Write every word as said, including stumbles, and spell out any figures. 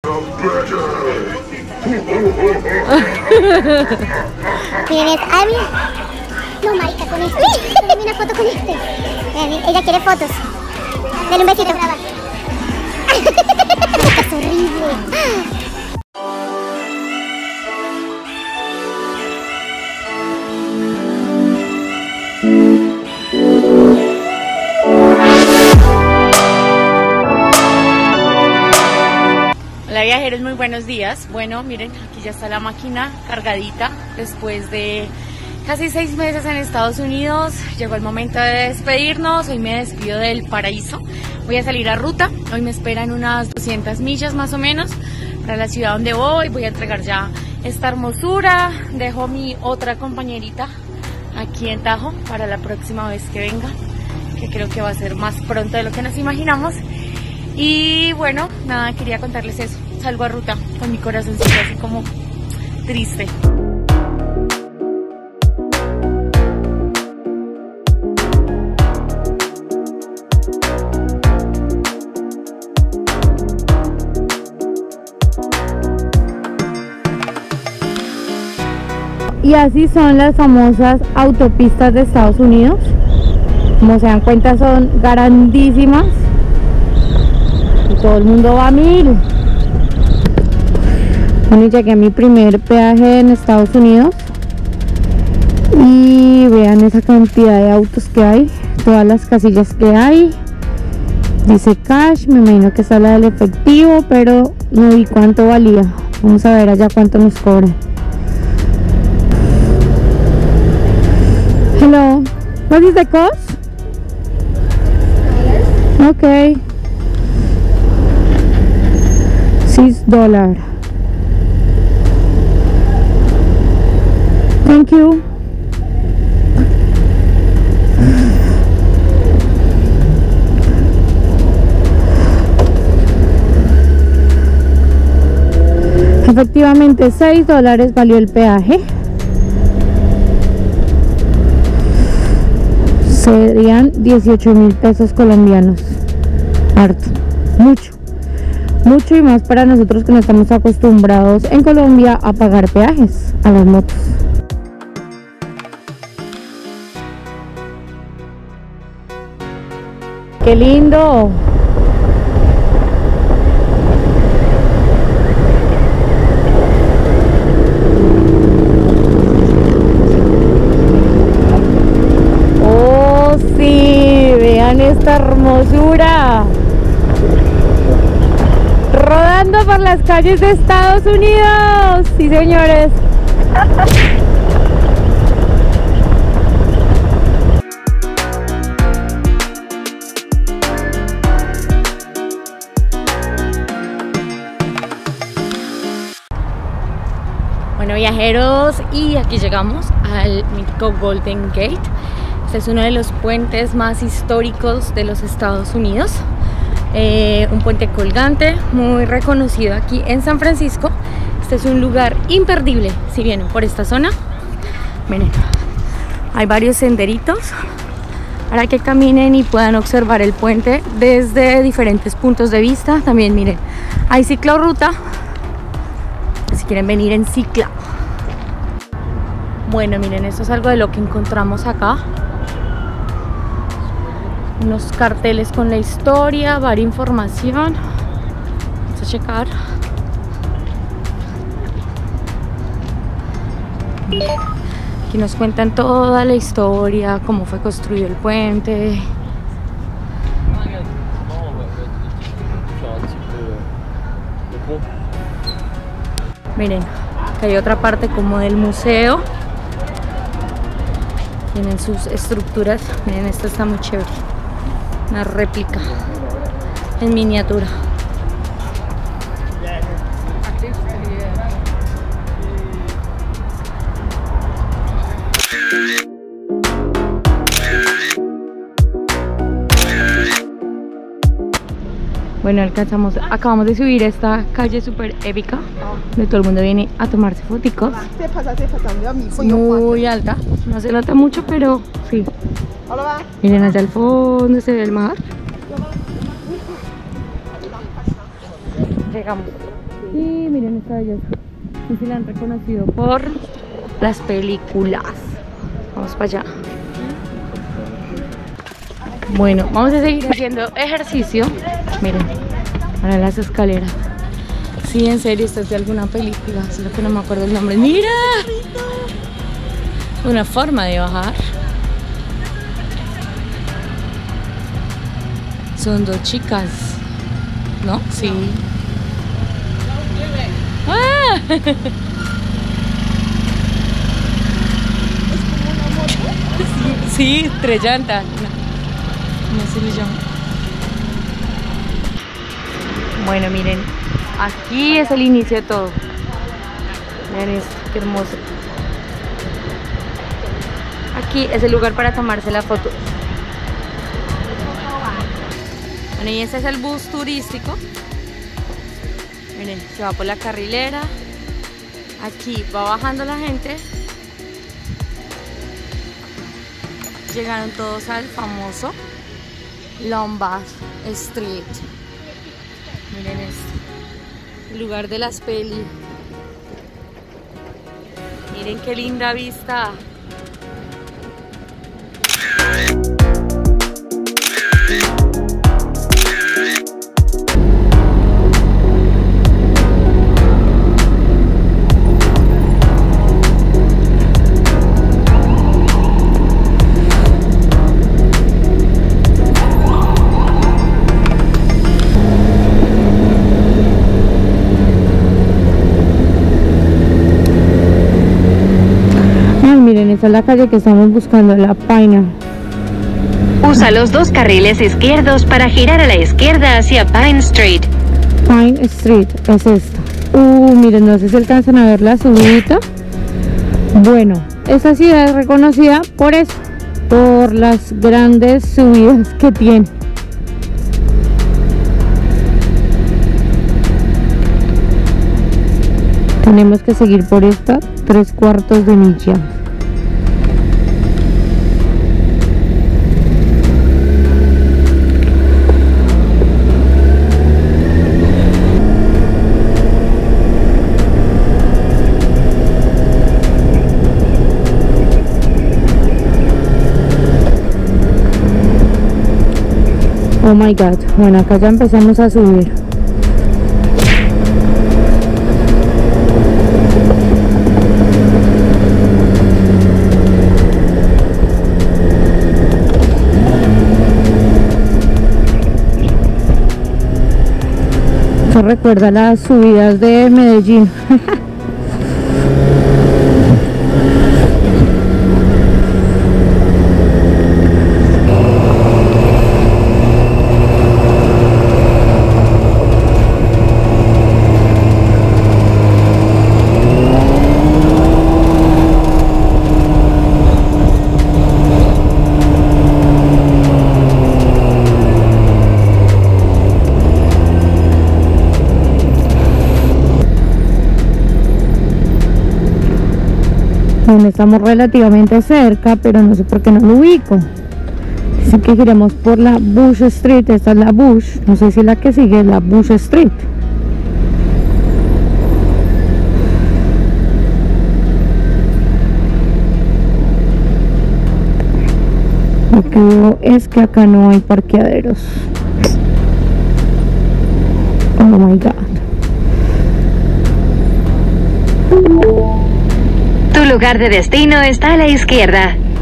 Miren, ah, mira. No, marica, con este. Dame una foto con este. Ella quiere fotos. Dale un besito. Es horrible. Hola viajeros, muy buenos días. Bueno, miren, aquí ya está la máquina cargadita después de casi seis meses en Estados Unidos. Llegó el momento de despedirnos. Hoy me despido del paraíso. Voy a salir a ruta. Hoy me esperan unas doscientas millas más o menos para la ciudad donde voy. Voy a entregar ya esta hermosura. Dejo mi otra compañerita aquí en Tajo para la próxima vez que venga, que creo que va a ser más pronto de lo que nos imaginamos. Y bueno, nada, quería contarles eso. Salgo a ruta con mi corazoncito así como triste. Y así son las famosas autopistas de Estados Unidos. Como se dan cuenta, son grandísimas y todo el mundo va a mil. Bueno, llegué a mi primer peaje en Estados Unidos y vean esa cantidad de autos que hay, todas las casillas que hay. Dice cash, me imagino que está la del efectivo, pero no vi cuánto valía. Vamos a ver allá cuánto nos cobran. Hello, what is the cost? Okay, six dollars. Thank you. Efectivamente, seis dólares valió el peaje. Serían dieciocho mil pesos colombianos. Harto, mucho, mucho, y más para nosotros que no estamos acostumbrados en Colombia a pagar peajes a las motos. ¡Qué lindo! ¡Oh, sí! ¡Vean esta hermosura! Rodando por las calles de Estados Unidos. ¡Sí, señores! Bueno viajeros, y aquí llegamos al mítico Golden Gate. Este es uno de los puentes más históricos de los Estados Unidos. Eh, un puente colgante muy reconocido aquí en San Francisco. Este es un lugar imperdible si vienen por esta zona. Miren, hay varios senderitos para que caminen y puedan observar el puente desde diferentes puntos de vista. También miren, hay ciclorruta si quieren venir en cicla. Bueno, miren, esto es algo de lo que encontramos acá. Unos carteles con la historia, varia información. Vamos a checar. Aquí nos cuentan toda la historia, cómo fue construido el puente. Miren, acá hay otra parte como del museo. Tienen sus estructuras. Miren, esto está muy chévere. Una réplica en miniatura. Bueno, alcanzamos, acabamos de subir esta calle súper épica, donde todo el mundo viene a tomarse foticos. Muy alta, no se nota mucho, pero sí. Miren, allá al fondo se ve el mar. Llegamos. Y miren esta belleza. No sé si la han reconocido por las películas. Vamos para allá. Bueno, vamos a seguir haciendo ejercicio. Miren, para las escaleras. Sí, en serio, esto es de alguna película, solo que no me acuerdo el nombre. ¡Mira! Una forma de bajar. Son dos chicas, ¿no? Sí. ¡Ah! Sí, sí, tres llantas. No, no se le llama. Bueno, miren, aquí es el inicio de todo. Miren esto, qué hermoso. Aquí es el lugar para tomarse la foto. Bueno, y ese es el bus turístico. Miren, se va por la carrilera. Aquí va bajando la gente. Llegaron todos al famoso Lombard Street. Miren esto, el lugar de las pelis. Miren qué linda vista. Miren, esa es la calle que estamos buscando, la Pine. Usa los dos carriles izquierdos para girar a la izquierda hacia Pine Street. Pine Street es esta. Uh, miren, no sé si alcanzan a ver la subida. Bueno, esta ciudad es reconocida por eso, por las grandes subidas que tiene. Tenemos que seguir por esta tres cuartos de milla. Oh my god, bueno, acá ya empezamos a subir. Eso recuerda las subidas de Medellín. Bueno, estamos relativamente cerca, pero no sé por qué no lo ubico. Dicen que giremos por la Bush Street. Esta es la Bush, no sé si la que sigue es la Bush Street. Lo que veo es que acá no hay parqueaderos. Oh my god. Tu lugar de destino está a la izquierda.